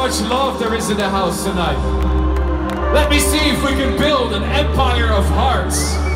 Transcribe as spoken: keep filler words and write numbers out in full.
much love there is in the house tonight. Let me see if we can build an empire of hearts.